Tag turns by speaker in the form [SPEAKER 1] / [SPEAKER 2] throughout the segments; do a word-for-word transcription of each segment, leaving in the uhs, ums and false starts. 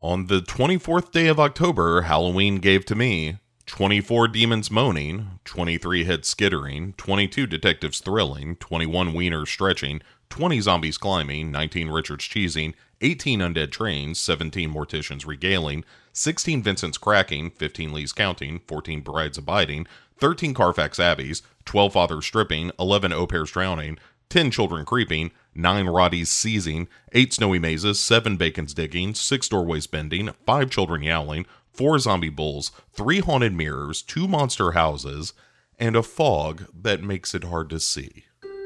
[SPEAKER 1] On the twenty-fourth day of October, Halloween gave to me twenty-four demons moaning, twenty-three heads skittering, twenty-two detectives thrilling, twenty-one wieners stretching, twenty zombies climbing, nineteen Richards cheesing, eighteen undead trains, seventeen morticians regaling, sixteen Vincents cracking, fifteen Lees counting, fourteen brides abiding, thirteen Carfax abbeys, twelve fathers stripping, eleven au pairs drowning, ten children creeping, nine Roddies seizing, eight snowy mazes, seven bacons digging, six doorways bending, five children yowling, four zombie bulls, three haunted mirrors, two monster houses, and a fog that makes it hard to see.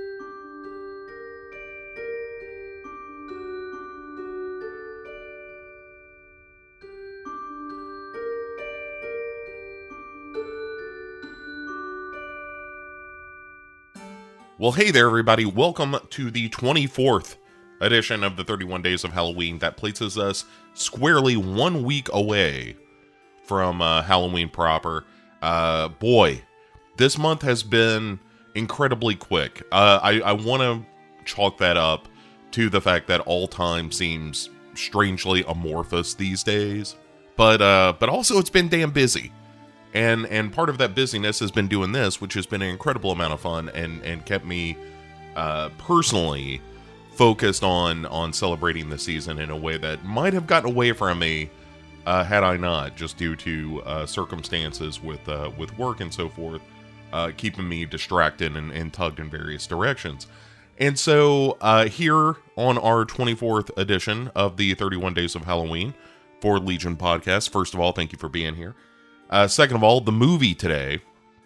[SPEAKER 1] Well, hey there, everybody. Welcome to the twenty-fourth edition of the thirty-one Days of Halloween. That places us squarely one week away from uh, Halloween proper. Uh, boy, this month has been incredibly quick. Uh, I, I want to chalk that up to the fact that all time seems strangely amorphous these days. But uh, but also it's been damn busy. And and part of that busyness has been doing this, which has been an incredible amount of fun and, and kept me uh, personally focused on on celebrating the season in a way that might have gotten away from me uh, had I not, just due to uh, circumstances with uh, with work and so forth, uh, keeping me distracted and, and tugged in various directions. And so uh, here on our twenty-fourth edition of the thirty-one Days of Halloween for Legion Podcast, first of all, thank you for being here. Uh, second of all, the movie today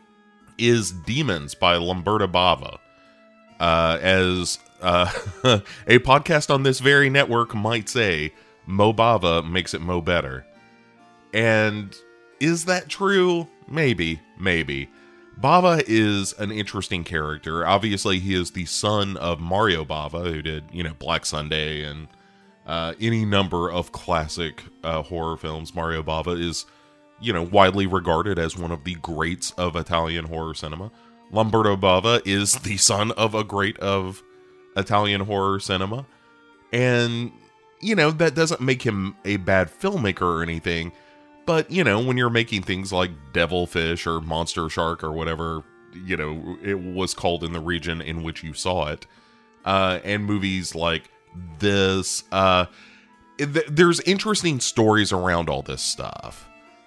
[SPEAKER 1] is Demons by Lamberto Bava. Uh, as uh, a podcast on this very network might say, Mo Bava makes it Mo better. And is that true? Maybe, maybe. Bava is an interesting character. Obviously, he is the son of Mario Bava, who did, you know, Black Sunday and uh, any number of classic uh, horror films. Mario Bava is, you know, widely regarded as one of the greats of Italian horror cinema. Lamberto Bava is the son of a great of Italian horror cinema. And, you know, that doesn't make him a bad filmmaker or anything. But, you know, when you're making things like Devilfish or Monster Shark or whatever, you know, it was called in the region in which you saw it, uh, and movies like this, uh, th- there's interesting stories around all this stuff.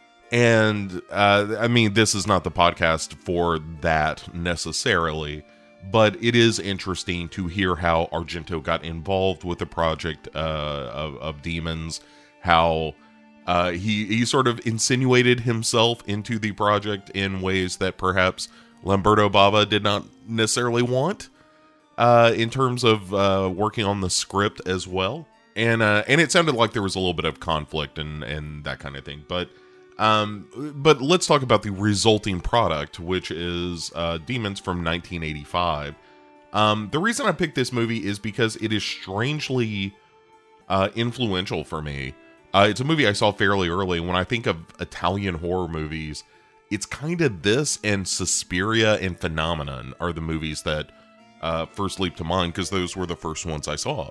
[SPEAKER 1] And, uh, I mean, this is not the podcast for that necessarily, but it is interesting to hear how Argento got involved with the project uh, of, of Demons, how uh, he, he sort of insinuated himself into the project in ways that perhaps Lamberto Bava did not necessarily want, uh, in terms of uh, working on the script as well. And uh, and it sounded like there was a little bit of conflict and, and that kind of thing, but... Um, but let's talk about the resulting product, which is uh, Demons from nineteen eighty-five. Um, the reason I picked this movie is because it is strangely uh, influential for me. Uh, it's a movie I saw fairly early. When I think of Italian horror movies, it's kind of this and Suspiria and Phenomenon are the movies that uh, first leap to mind, because those were the first ones I saw.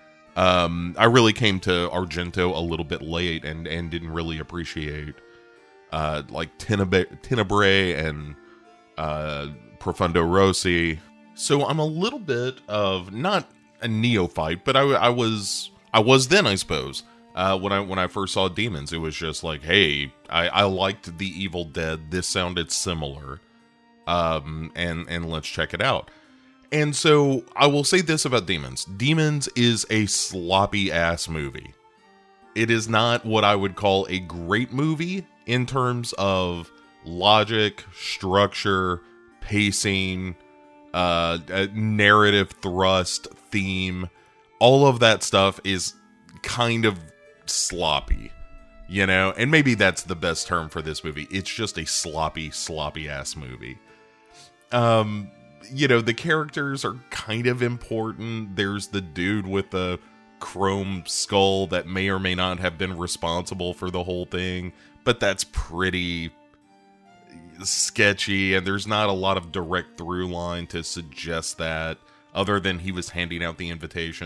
[SPEAKER 1] Um, I really came to Argento a little bit late and, and didn't really appreciate Uh, like Tenebrae, Tenebrae and uh, Profondo Rossi. So I'm a little bit of not a neophyte, but I, I was I was then, I suppose. Uh, when I when I first saw Demons, it was just like, hey, I, I liked The Evil Dead. This sounded similar, um, and and let's check it out. And so I will say this about Demons: Demons is a sloppy ass movie. It is not what I would call a great movie in terms of logic, structure, pacing, uh, narrative thrust, theme. All of that stuff is kind of sloppy, you know? And maybe that's the best term for this movie. It's just a sloppy, sloppy ass movie. Um, you know, the characters are kind of important. There's the dude with the chrome skull that may or may not have been responsible for the whole thing, but that's pretty sketchy, and there's not a lot of direct through line to suggest that, other than he was handing out the invitations.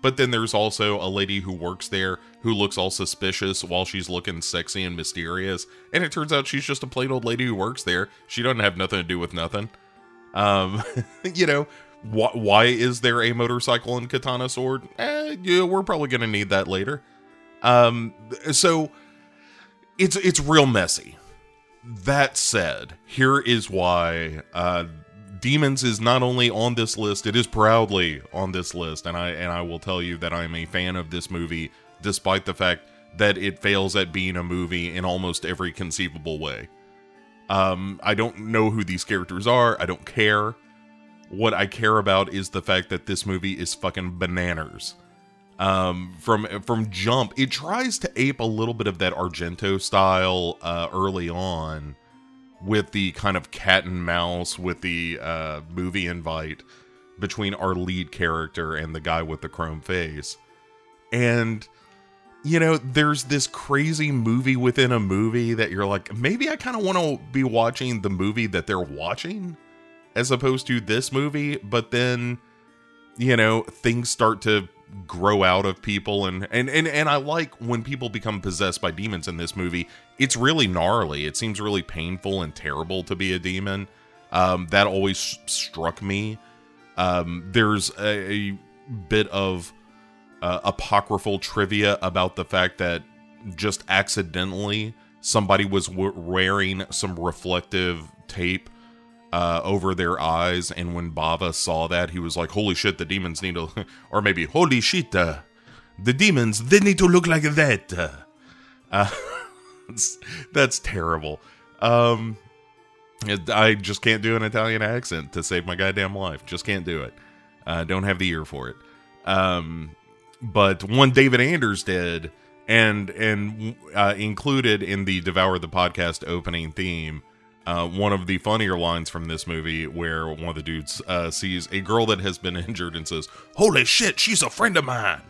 [SPEAKER 1] But then there's also a lady who works there who looks all suspicious while she's looking sexy and mysterious. And it turns out she's just a plain old lady who works there. She doesn't have nothing to do with nothing. Um, you know, wh- why is there a motorcycle and katana sword? Eh, yeah, we're probably going to need that later. Um, so it's, it's real messy. That said, here is why, uh, Demons is not only on this list, it is proudly on this list, and I and I will tell you that I'm a fan of this movie, despite the fact that it fails at being a movie in almost every conceivable way. Um, I don't know who these characters are, I don't care. What I care about is the fact that this movie is fucking bananas. Um, from from jump, it tries to ape a little bit of that Argento style uh, early on, with the kind of cat and mouse with the uh, movie invite between our lead character and the guy with the chrome face. And, you know, there's this crazy movie within a movie that you're like, maybe I kind of want to be watching the movie that they're watching as opposed to this movie. But then, you know, things start to grow out of people, and, and and and I like when people become possessed by demons in this movie. It's really gnarly. It seems really painful and terrible to be a demon. Um, that always struck me. Um, there's a, a bit of uh, apocryphal trivia about the fact that just accidentally somebody was w- wearing some reflective tape Uh, over their eyes, and when Bava saw that, he was like, holy shit, the demons need to, or maybe, holy shit, uh, the demons, they need to look like that. Uh, that's, that's terrible. Um, I just can't do an Italian accent to save my goddamn life. Just can't do it. Uh, don't have the ear for it. Um, but one David Anders did, and, and uh, included in the Devour the Podcast opening theme, Uh, one of the funnier lines from this movie, where one of the dudes uh, sees a girl that has been injured and says, holy shit, she's a friend of mine.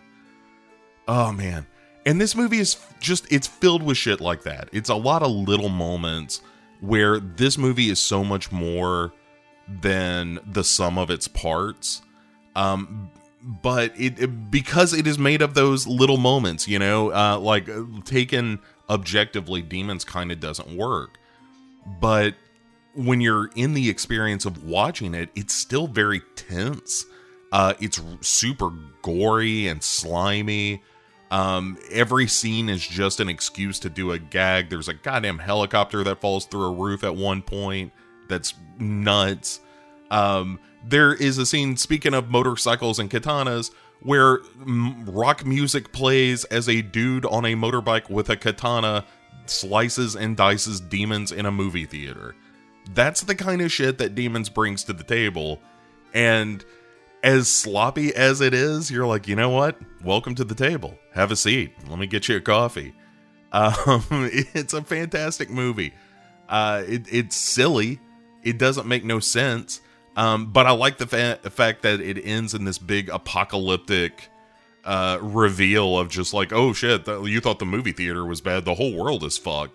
[SPEAKER 1] Oh, man. And this movie is just, it's filled with shit like that. It's a lot of little moments where this movie is so much more than the sum of its parts. Um, but it, it because it is made of those little moments, you know, uh, like taken objectively, Demons kind of doesn't work. But when you're in the experience of watching it, it's still very tense. Uh, it's super gory and slimy. Um, every scene is just an excuse to do a gag. There's a goddamn helicopter that falls through a roof at one point. That's nuts. Um, there is a scene, speaking of motorcycles and katanas, where m- rock music plays as a dude on a motorbike with a katana slices and dices demons in a movie theater. That's the kind of shit that Demons brings to the table. And as sloppy as it is, you're like, you know what? Welcome to the table. Have a seat. Let me get you a coffee. Um, it's a fantastic movie. Uh, it, it's silly. It doesn't make no sense. Um, but I like the, fa- the fact that it ends in this big apocalyptic uh reveal of just like, oh shit, th- you thought the movie theater was bad, the whole world is fucked.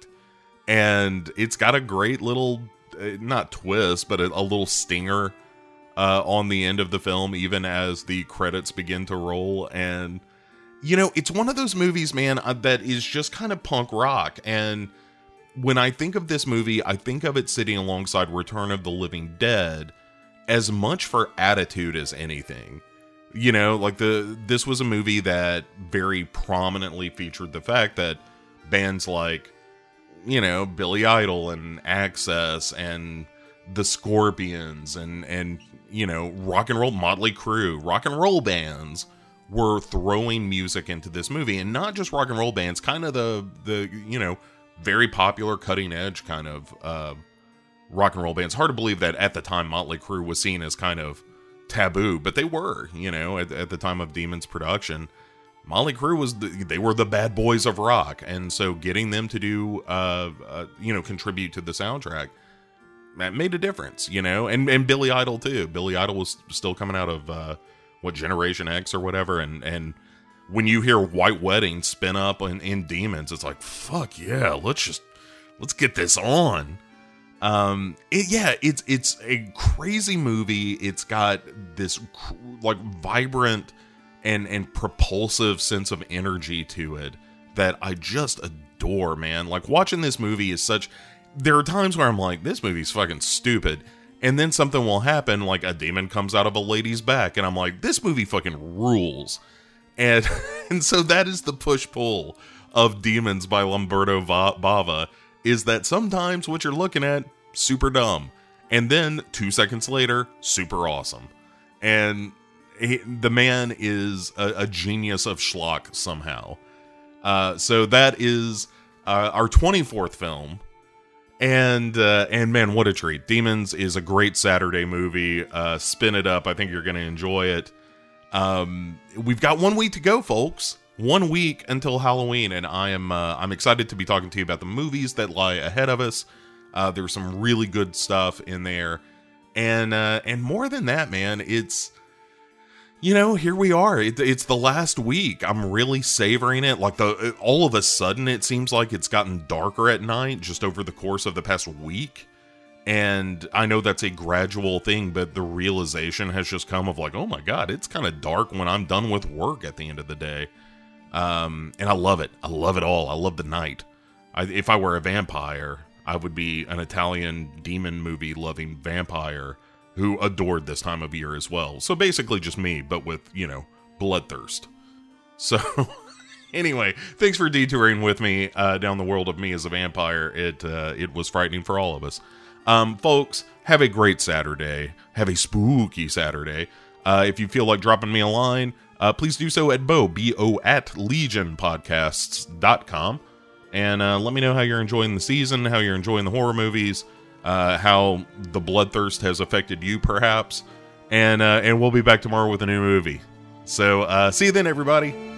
[SPEAKER 1] And it's got a great little uh, not twist, but a, a little stinger uh on the end of the film, even as the credits begin to roll. And you know, it's one of those movies, man, uh, that is just kind of punk rock. And when I think of this movie, I think of it sitting alongside Return of the Living Dead, as much for attitude as anything. You know, like the this was a movie that very prominently featured the fact that bands like, you know, Billy Idol and Access and the Scorpions and, and you know, rock and roll, Motley Crue, rock and roll bands were throwing music into this movie. And not just rock and roll bands, kind of the, the you know, very popular cutting edge kind of uh, rock and roll bands. Hard to believe that at the time Motley Crue was seen as kind of taboo, but they were, you know, at, at the time of Demons production. Motley Crue was, the, they were the bad boys of rock, and so getting them to do, uh, uh, you know, contribute to the soundtrack, that made a difference, you know, and, and Billy Idol too. Billy Idol was still coming out of, uh, what, Generation X or whatever, and, and when you hear White Wedding spin up in, in Demons, it's like, fuck yeah, let's just, let's get this on. Um, it, yeah, it's, it's a crazy movie. It's got this like vibrant and and propulsive sense of energy to it that I just adore, man. Like, watching this movie is such... There are times where I'm like, this movie's fucking stupid. And then something will happen, like a demon comes out of a lady's back, and I'm like, this movie fucking rules. And, and so that is the push-pull of Demons by Lamberto Bava, is that sometimes what you're looking at, super dumb. And then, two seconds later, super awesome. And he, the man is a, a genius of schlock somehow. Uh, so that is uh, our twenty-fourth film. And, uh, and man, what a treat. Demons is a great Saturday movie. Uh, spin it up. I think you're going to enjoy it. Um, we've got one week to go, folks. One week until Halloween, and I am uh, I'm excited to be talking to you about the movies that lie ahead of us. Uh, there's some really good stuff in there, and uh, and more than that, man, it's, you know, here we are. It, it's the last week. I'm really savoring it. Like, the all of a sudden, it seems like it's gotten darker at night just over the course of the past week. And I know that's a gradual thing, but the realization has just come of like, oh my God, it's kind of dark when I'm done with work at the end of the day. Um, and I love it. I love it all. I love the night. I, if I were a vampire, I would be an Italian demon movie loving vampire who adored this time of year as well. So basically just me, but with, you know, bloodthirst. So anyway, thanks for detouring with me uh, down the world of me as a vampire. It, uh, it was frightening for all of us. Um, folks, have a great Saturday. Have a spooky Saturday. Uh, if you feel like dropping me a line, uh, please do so at Bo, B O at legion podcasts dot com. And uh, let me know how you're enjoying the season, how you're enjoying the horror movies, uh, how the bloodthirst has affected you, perhaps. And, uh, and we'll be back tomorrow with a new movie. So, uh, see you then, everybody.